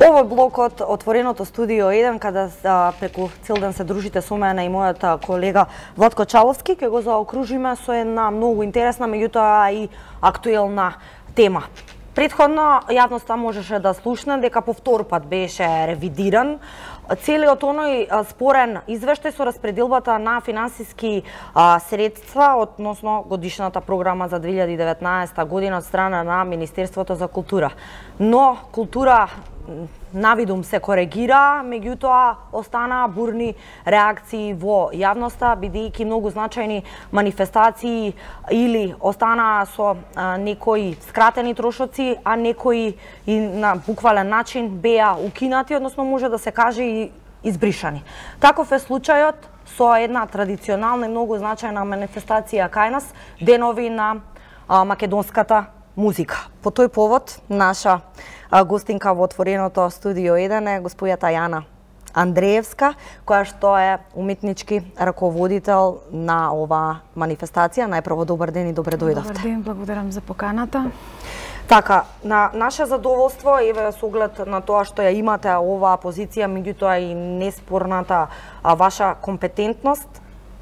Овој блок од Отвореното студио 1, каде преку цел ден се дружите со мене и мојата колега Владко Чаловски, ќе го заокружиме со една многу интересна, меѓутоа и актуелна тема. Претходно јавноста можеше да слушне дека по втор пат беше ревидиран целиот оној спорен извештај со распределбата на финансиски средства односно годишната програма за 2019 година од страна на Министерството за култура. Но култура навидум се коригира, меѓутоа останаа бурни реакции во јавноста, бидејќи многу значајни манифестации или останаа со некои скратени трошоци, а некои и на буквален начин беа укинати, односно може да се каже и избришани. Таков е случајот со една традиционална и многу значајна манифестација кај нас, Денови на македонската музика. По тој повод, наша гостинка во Отвореното студио 1 е господјата Јана Андреевска, која што е уметнички раководител на оваа манифестација. Најпрво добар ден и добре дојдовте. Добар ден, благодарам за поканата. Така, на наше задоволство, еве со оглед на тоа што ја имате оваа позиција, меѓутоа и неспорната ваша компетентност,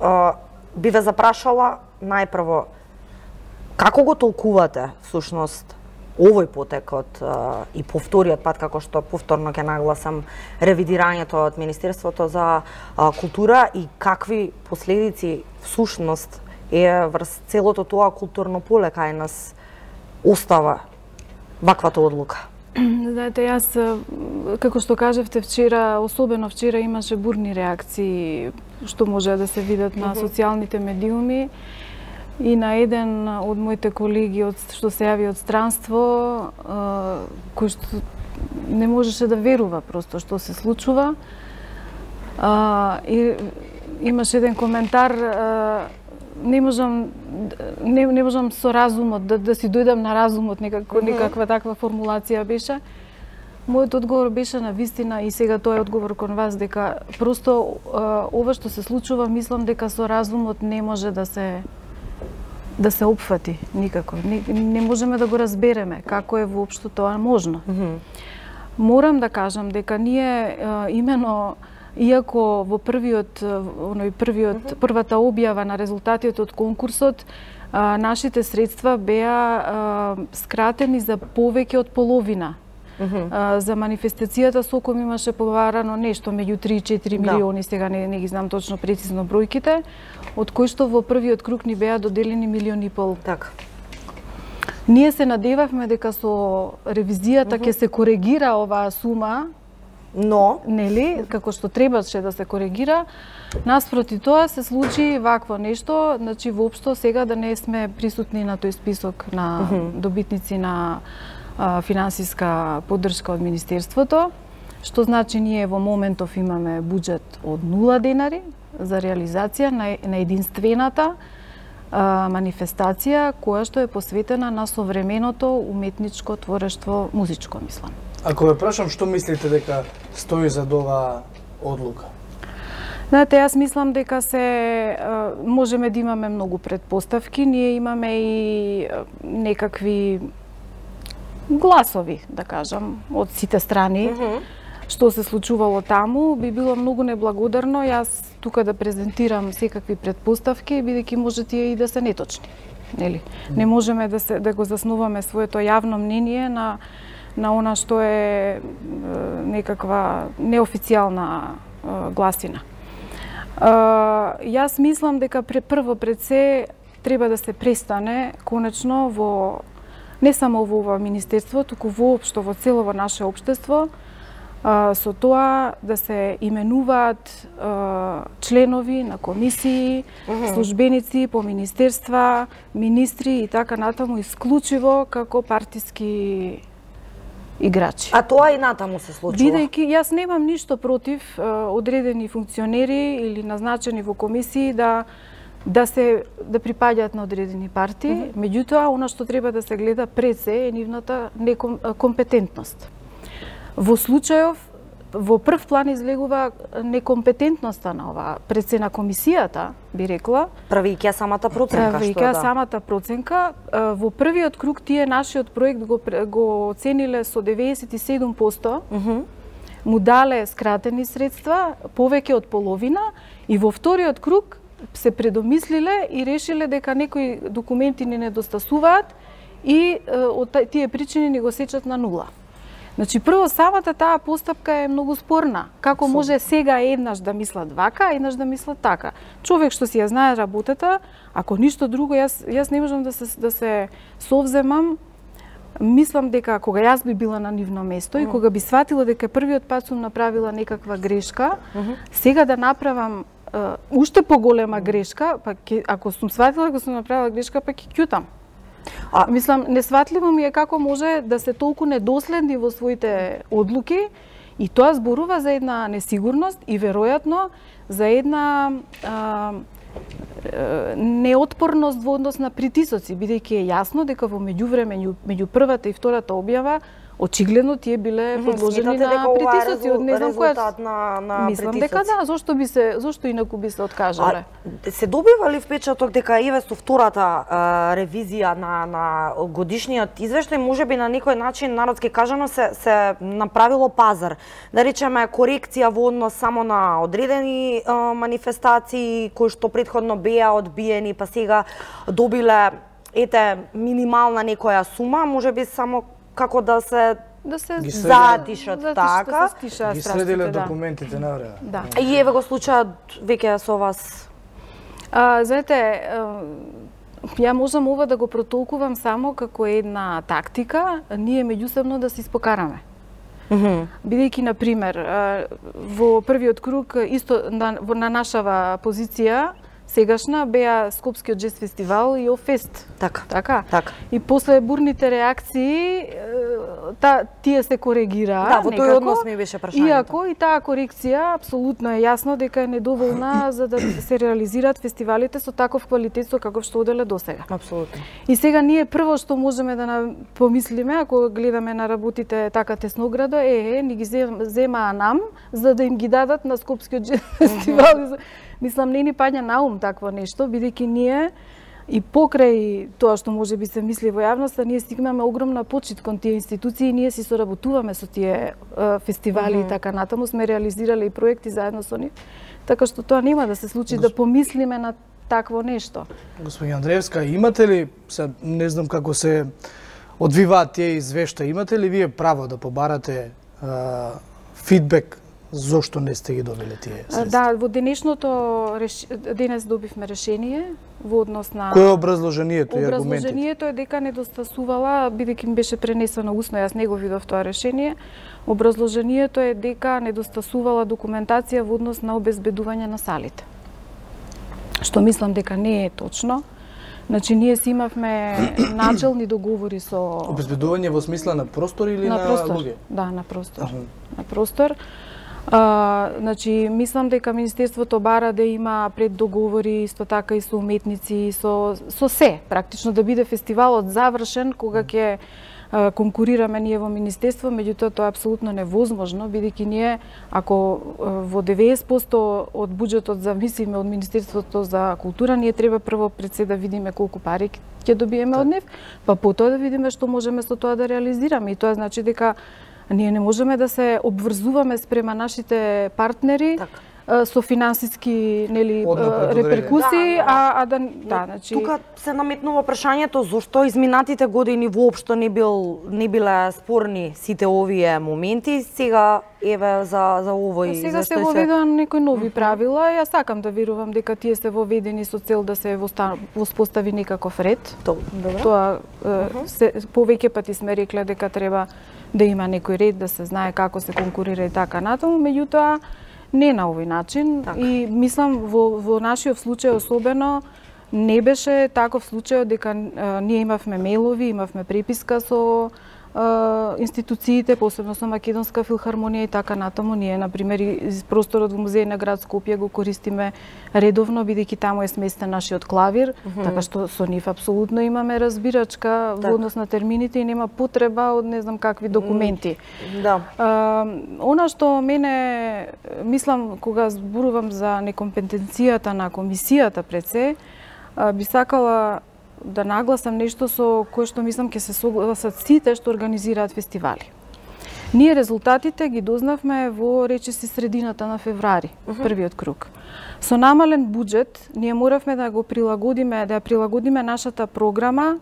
би ве запрашала најпрво како го толкувате всушност овој потекот и повториот пат, како што повторно ќе нагласам, ревидирањето од Министерството за култура и какви последици всушност е врз целото тоа културно поле кај нас остава ваквата одлука? Знаете, јас, како што кажавте вчера, особено вчера имаше бурни реакции што може да се видат на социјалните медиуми. И на еден од моите колеги што се јави од странство, кој што не можеше да верува просто што се случува. И имаше еден коментар, не можам со разумот да си дојдам на разумот, некаква таква формулација беше. Мојот одговор беше на вистина и сега тоа е одговор кон вас, дека просто ова што се случува, мислам дека со разумот не може да се опфати никако. Не можеме да го разбереме како е воопшто тоа можно. Морам да кажам дека ние имено, иако во првата објава на резултатите од конкурсот, нашите средства беа скратени за повеќе од половина. За манифестацијата Соком имаше побарано нешто меѓу 3 и 4 милиони, сега не ги знам точно прецизно бројките, од кои што во првиот круг ни беа доделени 1,5 милиони. Така. Ние се надевавме дека со ревизијата ќе се коригира оваа сума, но нели, како што требаше да се коригира, наспроти тоа се случи вакво нешто, значи воопшто сега да не сме присутни на тој список на добитници на финансиска поддршка од Министерството, што значи ние во моментов имаме буџет од 0 денари за реализација на единствената манифестација која што е посветена на современото уметничко творештво музичко, мислам. Ако ве прашам, што мислите дека стои за оваа одлука? Знаете, јас мислам дека можеме да имаме многу предпоставки, ние имаме и некакви гласови, да кажам, од сите страни, што се случувало таму, би било многу неблагодарно јас тука да презентирам секакви предпоставки, бидејќи може тие и да се неточни. Нели? Не можеме да го заснуваме своето јавно мнение на она што е некаква неофицијална гласина. Јас мислам дека прво пред се треба да се престане конечно не само во ова министерство, туку воопшто во целово наше општество, со тоа да се именуваат членови на комисии, службеници по министерства, министри и така натаму исклучиво како партиски играчи. А тоа и натаму се случува? Бидејќи јас немам ништо против одредени функционери или назначени во комисии да припаѓаат на одредени партии, меѓутоа, она што треба да се гледа пред се е нивната компетентност. Во случајов, во прв план излегува некомпетентноста на ова пред се на комисијата, би рекла. Правејќи самата проценка, Правејќи самата проценка, во првиот круг тие нашиот проект го оцениле со 97%. Му дале скратени средства, повеќе од половина, и во вториот круг се предомислиле и решиле дека некои документи не недостасуваат и од тие причини ни го сечат на нула. Значи, прво, самата таа постапка е многу спорна. Како може сега еднаш да мислат вака, еднаш да мислат така? Човек што си ја знае работата, ако ништо друго, јас не можам да се совземам. Мислам дека кога јас би била на нивно место и кога би сватила дека првиот пат сум направила некаква грешка, сега да направам уште поголема грешка, па ако сум сватила дека сум направила грешка, па ќе ќутам. Мислам, несватливо ми е како може да се толку недоследни во своите одлуки, и тоа зборува за една несигурност и веројатно за една неотпорност во однос на притисоци, бидејќи е јасно дека во меѓувреме меѓу првата и втората објава очигледно тие биле подложени на притисоци од не знам која. Мислам дека да, зошто инаку би се откажале? Се добива ли впечаток дека еве со втората ревизија на годишниот извештај можеби на некој начин, народски кажано, се направило пазар? Да речеме корекција во однос само на одредени манифестации кои што претходно беа одбиени, па сега добиле минимална некоја сума, можеби само како да се затишат, така. Ги следиле документите на време. Да. И еве го случајот веќе со вас. Знаете, ја можам ова да го протолкувам само како една тактика, ние меѓусебно да се испокараме. Бидејќи, на пример, во првиот круг, исто на нашава позиција, сегашна беа Скопскиот джез фестивал и Офест. Така. И после бурните реакции тие се коригираа. Да, во тој однос ми беше прашањето. Иако и таа корекција апсолутно е јасно дека е недоволна за да се реализираат фестивалите со таков квалитет со каков што оделе досега. Апсолутно. И сега ние прво што можеме да помислиме, ако гледаме на работите така тесноградо, ни ги земаа нам за да им ги дадат на Скопскиот джез фестивал. Мислам, не ни паѓа на ум такво нешто, бидејќи ние и покрај тоа што може би се мисли во јавноста, ние стигнаме огромна почит кон тие институции и ние си соработуваме со тие фестивали и така натаму, сме реализирале и проекти заедно со нив, така што тоа нема да се случи да помислиме на такво нешто. Господиња Андреевска, имате ли, не знам како се одвиваат тие извештаи, имате ли вие право да побарате фидбек зошто не сте ги добиле тие средства? Да, во денес добивме решение во однос на... Кој е образложението и аргументите? Образложението е дека недостасувала, бидејќи ми беше пренесено усно, јас не го видов тоа решение. Образложението е дека недостасувала документација во однос на обезбедување на салите. Што мислам дека не е точно. Значи, ние си имавме начелни договори со... Обезбедување во смисла на простор или на луѓе? Да, на простор. На простор. Значи, мислам дека Министерството бара да има преддоговори исто така и со уметници, со се, практично да биде фестивалот завршен кога ќе конкурираме ние во Министерство, меѓутоа тоа е апсолутно невозможно, бидејќи ние, ако во 90% од буџетот зависиме од Министерството за култура, ние треба прво пред се да видиме колку пари ќе добиеме од нив, па потоа да видиме што можеме со тоа да реализираме. И тоа значи дека ние не можеме да се обврзуваме спрема нашите партнери со финансиски реперкусии, значи тука се наметнува прашањето зошто изминатите години воопшто не биле спорни сите овие моменти, сега еве за овој сега се воведува некои нови правила. Јас сакам да верувам дека тие се воведени со цел да се воспостави некаков ред. Тоа повеќе пати сме рекле дека треба да има некој ред, да се знае како се конкурира и така натаму, меѓутоа не на овој начин. И мислам во нашиот случај особено не беше таков случај дека ние имавме мејлови, имавме преписка со институциите, посебно со Македонска филхармонија и така натаму. Ние, например, из просторот во музеј на град Скопје го користиме редовно, бидејќи таму е сместен нашиот клавир, така што со нив апсолутно имаме разбирачка во однос на термините и нема потреба од не знам какви документи. Да. Она што мене, мислам, кога зборувам за некомпетенцијата на комисијата пред се, би сакала да нагласам нешто со кое што мислам ќе се согласат сите што организираат фестивали. Ние резултатите ги дознавме во речиси средината на февруари, првиот круг. Со намален буџет ние моравме да го прилагодиме, да ја прилагодиме нашата програма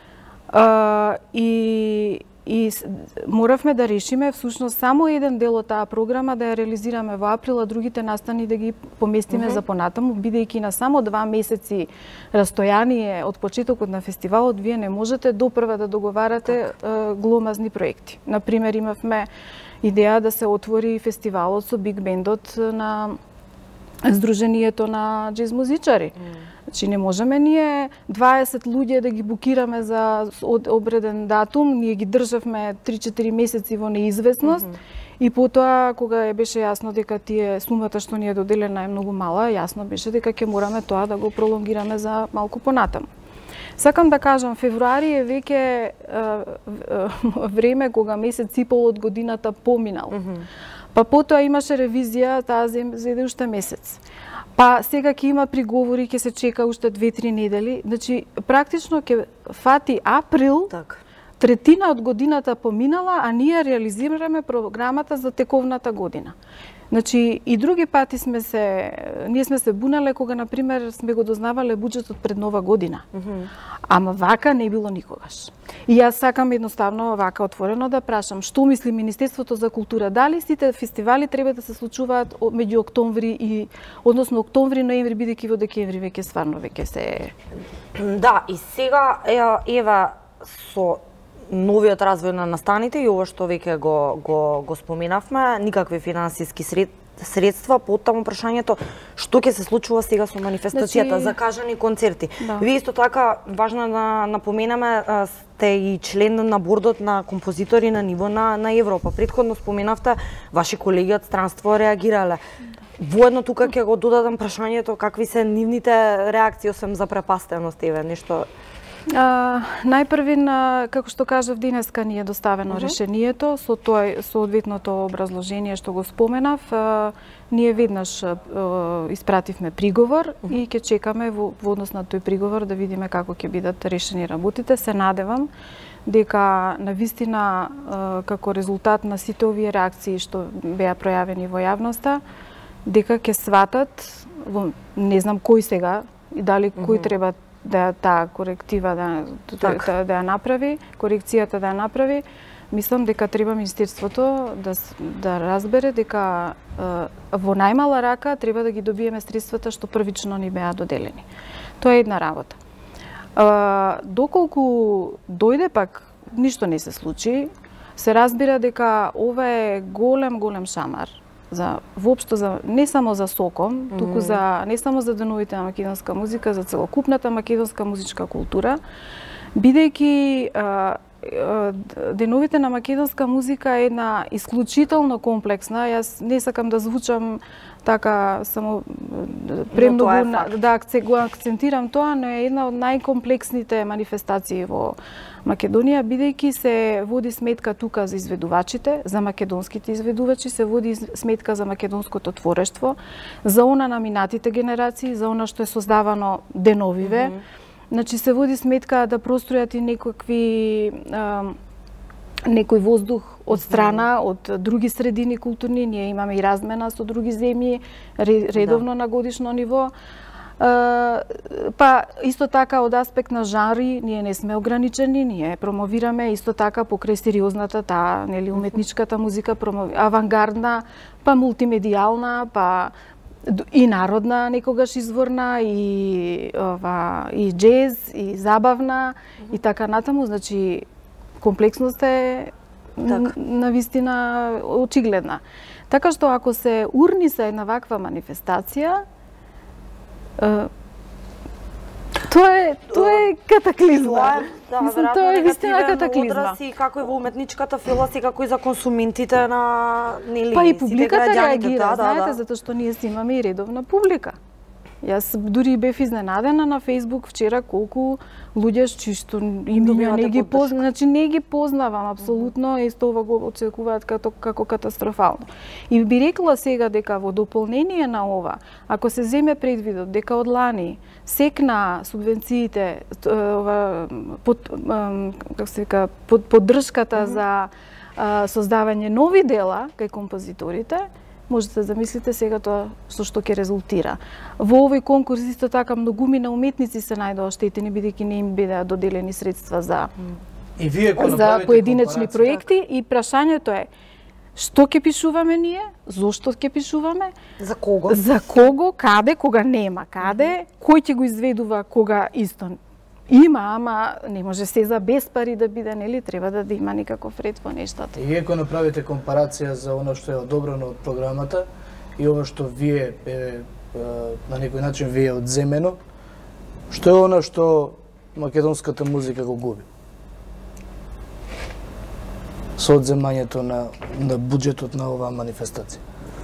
и моравме да решиме всушност само еден дел од таа програма да ја реализираме во април, а другите настани да ги поместиме за понатаму, бидејќи на само 2 месеци растојание од почетокот на фестивалот вие не можете допрва да договарате гломазни проекти. Например, имавме идеја да се отвори фестивалот со биг бендот на Сдруженијето на џез музичари. Значи не можеме ние 20 луѓе да ги букираме за одреден датум, ние ги државме 3-4 месеци во неизвестност и потоа кога беше јасно дека тие сумата што ни е доделена е многу мала, јасно беше дека ќе мораме тоа да го пролонгираме за малку понатаму. Сакам да кажам, февруари е веќе време кога месец и пол од годината поминал. Па потоа имаше ревизија, таа зеде уште месец. Па сега ќе има приговори, ќе се чека уште 2-3 недели. Значи, практично ќе фати април, третина од годината поминала, а ние реализираме програмата за тековната година. Значи, и други пати ние сме се бунале кога, например, сме го дознавале буџетот пред нова година. Ама вака не било никогаш. И јас сакам едноставно вака отворено да прашам, што мисли Министерството за култура? Дали сите фестивали треба да се случуваат меѓу октомври и односно октомври-ноември, бидејќи во декември веќе стварно веќе се. Да, и сега ева со новиот развој на настаните и ова што веќе го споменавме, никакви финансиски средства, поттаму прашањето што ќе се случува сега со манифестацијата, закажани концерти. Вие исто така важно да напоменаме сте и член на бордот на композитори на ниво на Европа. Претходно споменавте ваши колеги од странство реагирале. Воедно тука ќе го додадам прашањето какви се нивните реакции освен запрепастеност, нешто. Најпрви, како што кажав, денеска ни е доставено решението со соодветното образложение што го споменав. Ние веднаш испративме приговор и ќе чекаме во однос на тој приговор да видиме како ќе бидат решени работите. Се надевам дека навистина како резултат на сите овие реакции што беа пројавени во јавноста, дека ќе сватат, не знам кој сега и дали кој треба да таа коректива да ја направи, корекцијата да ја направи, мислам дека треба Министерството да разбере дека во најмала рака треба да ги добиеме средствата што првично ни беа доделени. Тоа е една работа. Доколку дојде пак ништо не се случи, се разбира дека ова е голем шамар воопшто не само за Соком, туку не само за деновите на македонска музика, за целокупната македонска музичка култура, бидејќи деновите на македонска музика е една исклучително комплексна. Јас не сакам да звучам така само премногу да го акцентирам тоа, но е една од најкомплексните манифестации во Македонија, бидејќи се води сметка тука за изведувачите, за македонските изведувачи, се води сметка за македонското творештво, за она на минатите генерации, за она што е создавано деновиве. Значи се води сметка да простројат и некој воздух од страна, од други средини културни. Ние имаме и размена со други земји, редовно на годишно ниво. Па исто така од аспект на жанри ние не сме ограничени, ние промовираме исто така покрај сериозната уметничката музика, авангардна, па мултимедијална, па и народна некогаш изворна, и џез, и забавна, и така натаму. Значи комплексност е навистина очигледна. Така што ако се урни се една ваква манифестација, Тоа е катаклизма. Мислам, тоа е вистина катаклизма. Одраз и како и во уметничката филост и како и за консументите на па и публиката реагира, знаете, затоа што ние си имаме и редовна публика. Јас дури бев изненадена на Facebook вчера колку луѓе чисто имиња не ги познавам, значи не ги познавам апсолутно и тоа го очекуваат како катастрофално. И би рекла сега дека во дополнение на ова, ако се земе предвидот дека од лани секна субвенциите, како се вика, поддршката за создавање нови дела кај композиторите, можете да замислите сега тоа што ќе резултира. Во овој конкурс исто така многумина уметници се најдоа оштетени бидејќи не им беа доделени средства за поединечни проекти и прашањето е што ќе пишуваме ние, зошто ќе пишуваме, за кого, каде, кога нема каде, кој ќе го изведува кога исто има, ама не може се за без пари да биде, нели? Треба да има некаков ред во нештата. И ако направите компарација за она што е одобрено од програмата и ова што вие на некој начин вие одземено, што е она што македонската музика го губи? Со одземањето на буџетот на оваа манифестација.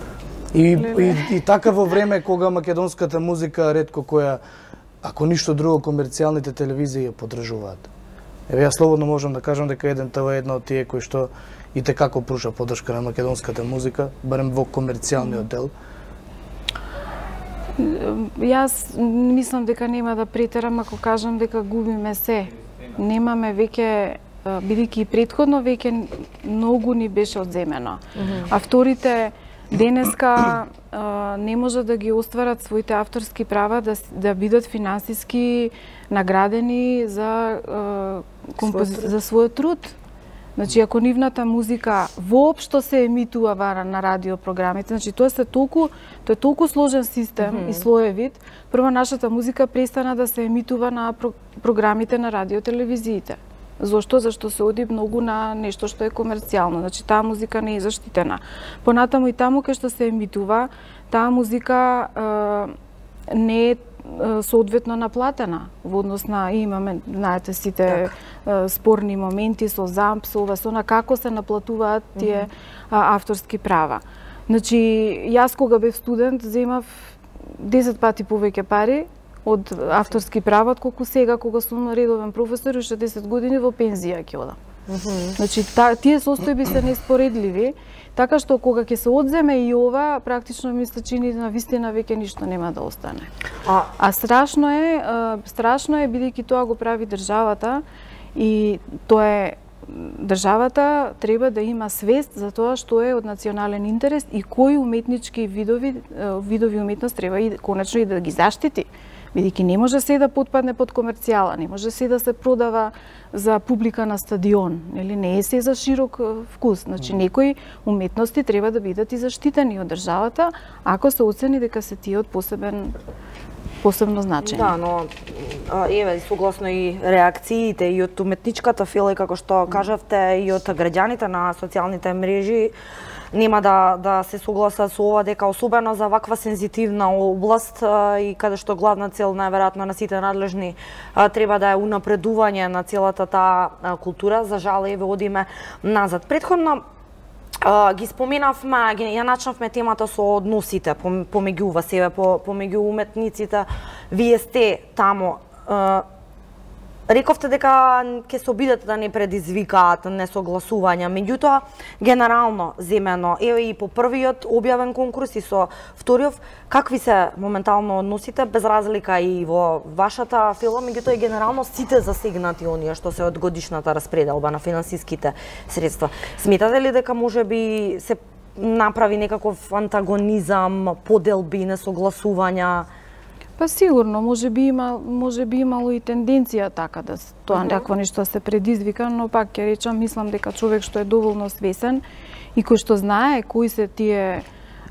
И така во време кога македонската музика ретко која, ако ништо друго, комерцијалните телевизии ја поддржуваат. Еве јас слободно можам да кажам дека еден ТВ е една од тие кои што и те како пруžа поддршка на македонската музика, барем во комерцијалниот дел. Јас мислам дека нема да претерам ако кажам дека губиме се. Немаме веќе, бидејќи и претходно веќе многу ни беше одземено. А вторите денеска не може да ги остварат своите авторски права да бидат финансиски наградени за својот труд. Значи, ако нивната музика воопшто се емитува на радиопрограмите, значи тоа е толку сложен систем и слоевит. Прво, нашата музика престана да се емитува на програмите на радиотелевизиите. Зошто? Зашто се оди многу на нешто што е комерцијално. Значи, таа музика не е заштитена. Понатаму и таму кај што се емитува, таа музика не е соодветно наплатена во однос на, имаме, знаете, сите спорни моменти со ЗАМП, со ова, со на како се наплатуваат тие авторски права. Значи, јас кога бев студент, земав 10 пати повеќе пари од авторски права, колку сега кога сум редовен професор, уште 10 години во пензија ќе одам. Значи, тие состојби се неспоредливи, така што кога ќе се одземе и ова, практично ми се чини на вистина веќе ништо нема да остане. А страшно е бидејќи тоа го прави државата и тоа е државата треба да има свест за тоа што е од национален интерес и кои уметнички видови уметност треба и конечно и да ги заштити. Бидејќи не може се да потпадне под комерцијала, не може се да се продава за публика на стадион, нели, не е се за широк вкус. Значи, некои уметности треба да бидат и заштитени од државата, ако се оцени дека се тие од посебно значење. Да, но еве согласно и реакциите и од уметничката фила, како што кажавте, и од граѓаните на социјалните мрежи, нема да се согласат со ова дека особено за ваква сензитивна област и каде што главна цел најверојатно на сите надлежни треба да е унапредување на целата таа култура, за жал еве одиме назад. Претходно ги споменавме, ја начнавме темата со односите помеѓу вас, еве помеѓу уметниците. Вие сте таму. Рековте дека ќе се обидете да не предизвикаат несогласувања, меѓутоа генерално земено, еве и по првиот објавен конкурс и со вториот, какви се моментално односите, без разлика и во вашата фила, меѓутоа и генерално сите засегнати оние што се од годишната распределба на финансиските средства. Сметате ли дека можеби се направи некаков антагонизам, поделби, несогласувања? Па сигурно, може би имало и тенденција така да тоа некакво нешто се предизвика, но пак ќе речам, мислам дека човек што е доволно свесен и кој што знае кои се тие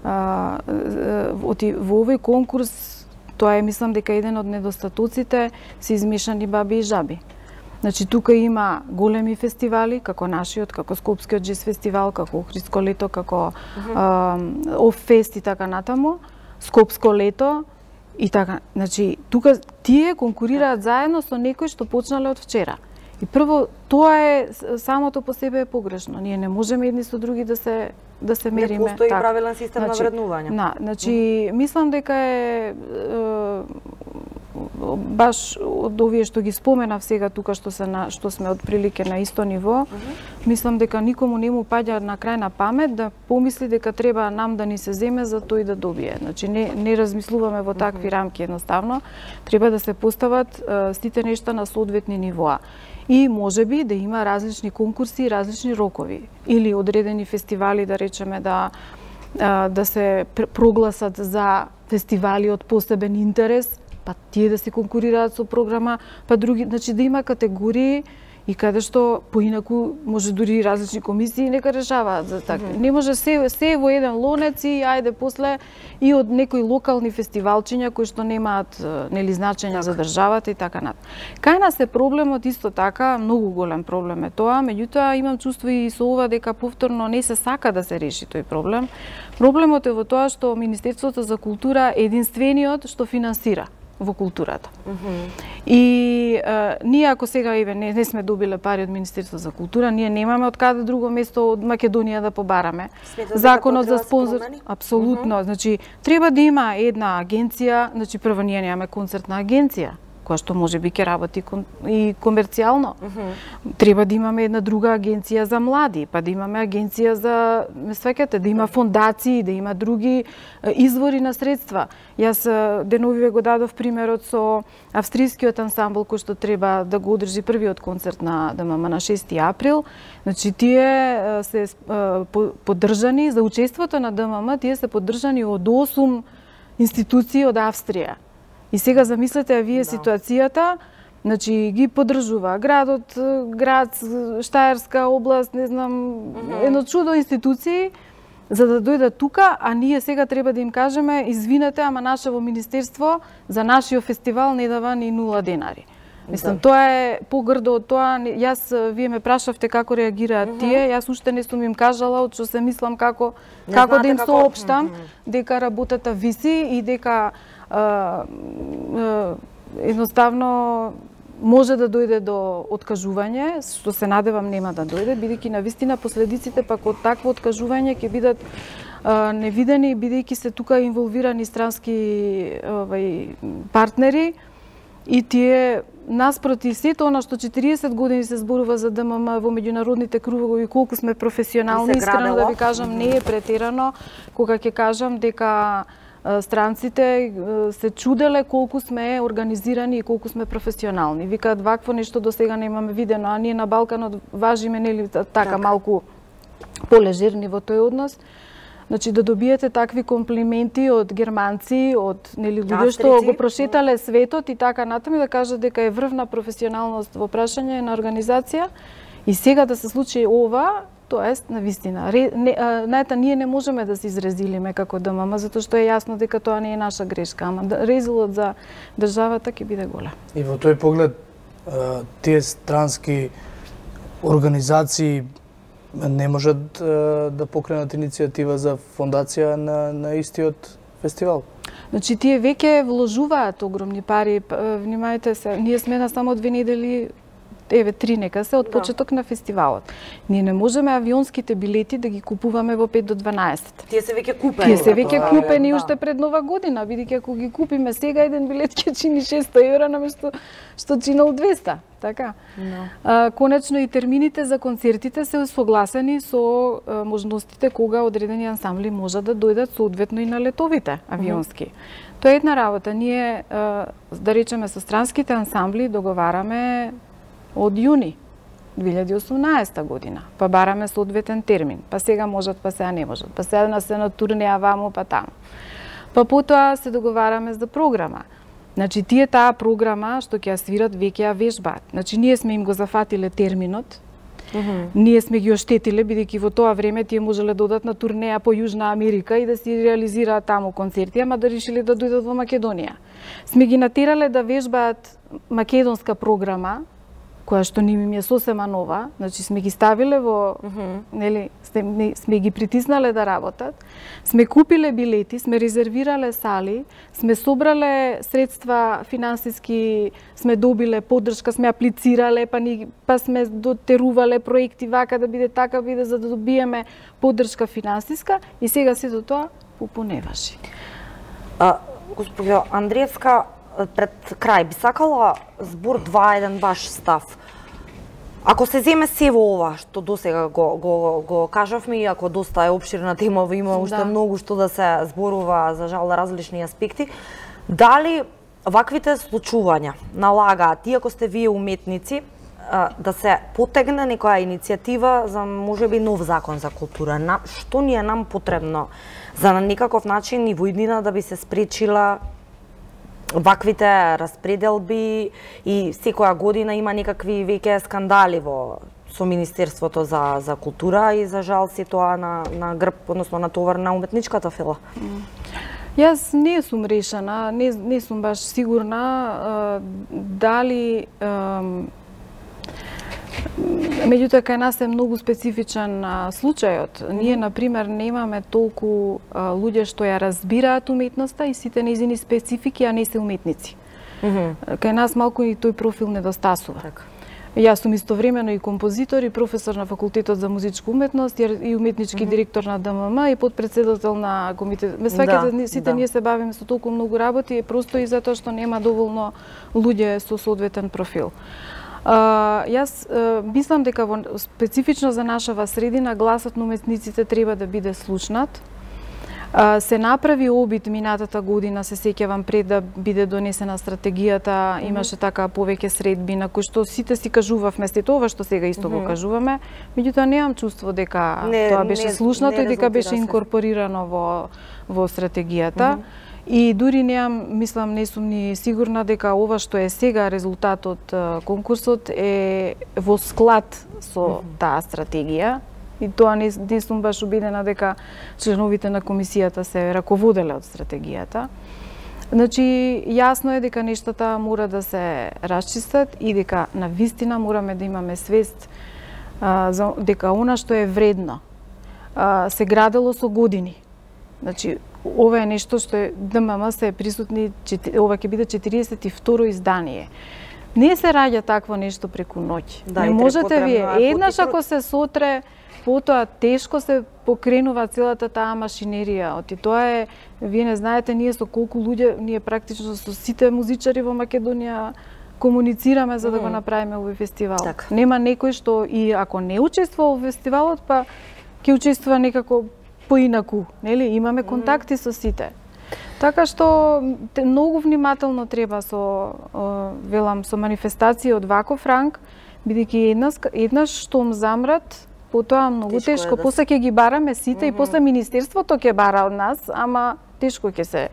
во овој конкурс, тоа е, мислам дека еден од недостатоците се измешани баби и жаби. Значи, тука има големи фестивали, како нашиот, како Скопскиот джез фестивал, како Охридско лето, како Оффест и така натаму, Скопско лето, И така, значи, тука тие конкурираат заедно со некои што почнале од вчера. И прво, тоа е самото по себе е погрешно. Ние не можеме едни со други да се мериме. Не постои правилен систем на вреднување. Значи, мислам дека е баш од овие што ги споменав сега тука што сме отприлике на исто ниво, мислам дека никому не му паѓа на крај на памет да помисли дека треба нам да ни се земе за тој да добие. Значи не размислуваме во такви рамки едноставно, треба да се постават сите нешта на соодветни нивоа. И можеби да има различни конкурси и различни рокови или одредени фестивали, да речеме да се прогласат за фестивали од посебен интерес, па тие да се конкурираат со програма, па други, значи да има категории и каде што поинаку може дури различни комисии нека решаваат за така. Не може се во еден лонец и ајде после и од некои локални фестивалчиња кои што немаат нели значење за државата и така над. Кај нас е проблемот исто така, многу голем проблем е тоа, меѓутоа имам чувство и со ова дека повторно не се сака да се реши тој проблем. Проблемот е во тоа што Министерството за култура е единствениот што финансира во културата. И ние ако сега не сме добиле пари од Министерство за култура, ние немаме од каде друго место од Македонија да побараме. Законот за спонзор, апсолутно, значи треба да има една агенција, значи прво ние немаме концертна агенција која што можеби ќе работи и комерцијално. Треба да имаме една друга агенција за млади, па да имаме агенција за, ме сваќате, да има фондации, да има други извори на средства. Јас деновиве го дадов примерот со австријскиот ансамбл кој што треба да го одржи првиот концерт на ДММ на 6 април. Значи тие се поддржани за учеството на ДММ, тие се поддржани од 8 институции од Австрија. И сега замислете вие ситуацијата, значи ги поддржува градот, град, Штаерска област, не знам, едно чудо институции за да дојдат тука, а ние сега треба да им кажеме извинете, ама нашево министерство за нашиот фестивал не дава ни 0 денари. Мислам, тоа е погрдо од тоа. Вие ме прашавте како реагираат тие, јас уште не сум им кажала од што се мислам како да им соопштам дека работата виси и дека едноставно може да дојде до откажување, што се надевам нема да дојде, бидејќи навистина последиците пак од такво откажување ќе бидат невидени, бидејќи се тука инволвирани странски партнери и тие наспроти сето она што 40 години се зборува за ДММ во меѓународните кругови, колку сме професионални, искрено да ви кажам, не е претерано кога ќе кажам дека странците се чуделе колку сме организирани и колку сме професионални. Викаат вакво нешто до сега немаме видено, а ние на Балканот важиме нели така малку полежерни во тој однос. Значи да добиете такви комплименти од германци, од нели луѓе што го прошетале светот и така натаму да кажат дека е врв на професионалност во прашање на организација и сега да се случи ова, тоа е навистина. Знаете, ние не можеме да се изрезилиме како ДММ, затоа што е јасно дека тоа не е наша грешка, ама резулот за државата ќе биде голем. И во тој поглед, тие странски организации не можат да покренат иницијатива за фондација на истиот фестивал? Значи, тие веќе вложуваат огромни пари. Внимајте се, ние сме на само 2 недели, 3 нека се, од почеток на фестивалот. Ние не можеме авионските билети да ги купуваме во 5 до 12. Тие се веќе купени. Тие се веќе купени уште пред Нова година, бидејќи ако ги купиме сега еден билет ќе чини 600 евра наместо што чинел 200. Така. Конечно и термините за концертите се согласени со можностите кога одредени ансамбли можат да дојдат соодветно и на летовите авионски. Тоа е една работа. Ние, да речеме, со странските ансамбли договараме од јуни 2018 година, па бараме соодветен термин, па сега можат, па сега не можат, па сега се на турнеја ваму, па таму. Па потоа се договараме за програма. Значи, тие таа програма што ќе ја свират, веќе ја вежбаат. Значи, ние сме им го зафатиле терминот, ние сме ги оштетиле, бидејќи во тоа време тие можеле да одат на турнеја по Јужна Америка и да си реализираат таму концерти, ама да решиле да дојдат во Македонија. Сме ги натерале да вежбаат македонска програма, која што ни ми е сосема нова, значи сме ги ставиле во, нели, сме ги притиснале да работат, сме купиле билети, сме резервирале сали, сме собрале средства финансиски, сме добиле поддршка, сме аплицирале, па сме дотерувале проекти вака да биде така биде за да добиеме поддршка финансиска и сега сето тоа не важи. Госпоѓо Андриевска, пред крај би сакала збор 2-1 ваш став. Ако се земе се во ова што досега го кажавме, иако доста е опширна тема, има уште многу што да се зборува за жал различни аспекти, дали ваквите случувања налагаат, иако сте вие уметници, да се потегне некоја иницијатива за можеби нов закон за култура? Што ни е нам потребно за на некаков начин и во иднина да би се спречила ваквите распределби и секоја година има некакви веќе скандали со Министерството за култура и за жал се тоа на грб, односно на товар на уметничката фила? Јас не сум решена, не сум баш сигурна дали меѓутоа кај нас е многу специфичен случајот. Ние, например, немаме толку луѓе што ја разбираат уметноста и сите нејзини специфики, а не се уметници. Кај нас малку и тој профил недостасува. Јас сум истовремено и композитор и професор на Факултетот за музичка уметност и уметнички директор на ДММ и подпредседател на комитет. Сите ние се бавиме со толку многу работи, просто и затоа што нема доволно луѓе со соодветен профил. Јас мислам дека специфично за нашава средина гласот на уметниците треба да биде слушнат. Се направи обид минатата година, се сеќавам, пред да биде донесена стратегијата, имаше така повеќе средби на кои што сите си кажувавме сето ова што сега исто го кажуваме, меѓутоа немам чувство дека тоа беше слушнато и дека беше инкорпорирано во стратегијата. И дури мислам, не сум ни сигурна дека ова што е сега резултатот конкурсот е во склад со таа стратегија. И тоа не сум баш убедена дека членовите на комисијата се раководеле од стратегијата. Значи, јасно е дека нештата мора да се расчистат и дека навистина мораме да имаме свест дека она што е вредно се градело со години. Значи, ова е нешто што е ДММ се присутни, ова ќе биде 42-ро издание. Не се раѓа такво нешто преку ноќ. Не можете вие еднаш ако се сотре, потоа тешко се покренува целата таа машинерија. Оти тоа е, вие не знаете ние со колку луѓе, ние практично со сите музичари во Македонија комуницираме за да го направиме овој фестивал. Нема некој што и ако не учествува во фестивалот, па ќе учествува некако поинаку, нели? Имаме контакти со сите. Така што многу внимателно треба велам со манифестации од ваков ранг, бидејќи еднаш штом замрат, потоа многу тешко, после ќе ги бараме сите и после Министерството ќе бара од нас, ама тешко ќе се.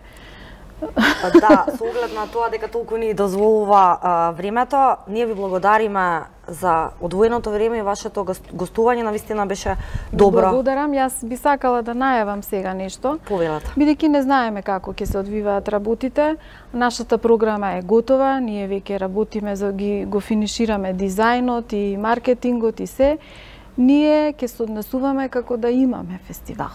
Да, со оглед на тоа дека толку ни дозволува времето, ние ви благодариме за одвоеното време и вашето гостување, навистина беше добро. Благодарам, јас би сакала да најавам сега нешто. Повелете. Бидејќи не знаеме како ќе се одвиваат работите, нашата програма е готова, ние веќе работиме за го финишираме дизајнот и маркетингот и се. Ние ќе се однесуваме како да имаме фестивал.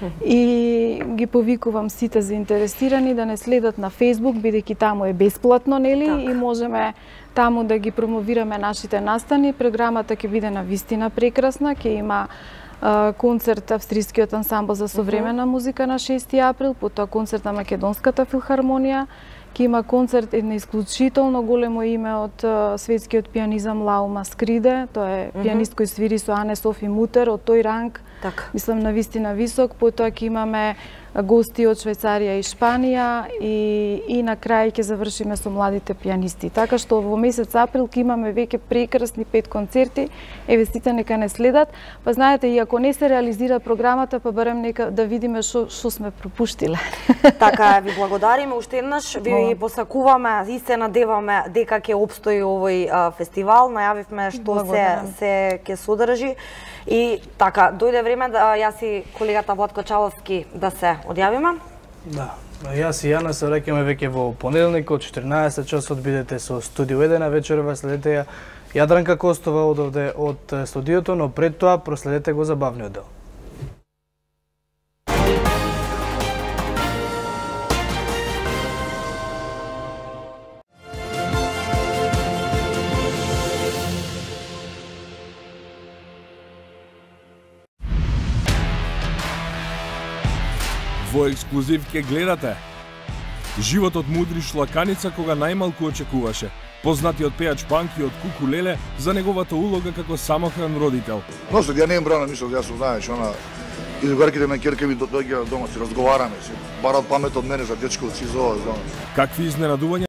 И ги повикувам сите заинтересирани да не следат на Facebook, бидејќи таму е бесплатно, нели? И можеме таму да ги промовираме нашите настани. Програмата ќе биде навистина прекрасна, ќе има концерт Австрискиот ансамбл за современа музика на 6 април, потоа концерт на Македонската филхармонија, ќе има концерт една исклучително големо име од светскиот пианизам Лао Маскриде, тоа е пианист кој свири со Ане Софи Мутер, од тој ранг, мислам навистина висок, потоа ќе имаме гости од Швајцарија и Шпанија и на крај ќе завршиме со младите пианисти. Така што во месец април ќе имаме веќе прекрасни 5 концерти, еве сите нека не следат, па знаете и ако не се реализира програмата, па барем нека да видиме што сме пропуштиле. Така, ви благодариме уште еднаш, ви посакуваме и се надеваме дека ќе опстои овој фестивал, најавивме што се ќе содржи. И така, дојде време да јас и колегата Владко Чаловски да се одјавиме. Да, јас и Јана се враќаме веќе во понеделник од 14 часот, бидете со Студио 1 вечерва, следете ја Јадранка Костова одовде од студиото, но пред тоа проследете го забавниот дел. Во ексклузив ке гледате животот мудри шлаканица кога најмалку очекуваше. Познатиот пејач Панки од Кукулеле за неговата улога како самохран родител. Но се ја не им брана ништо, јас знаеш, она и другарките на ќерка ми доаѓаат дома, си разговараме, си барат памет од мене за дечковци, за ова, за она. Какви изненадувања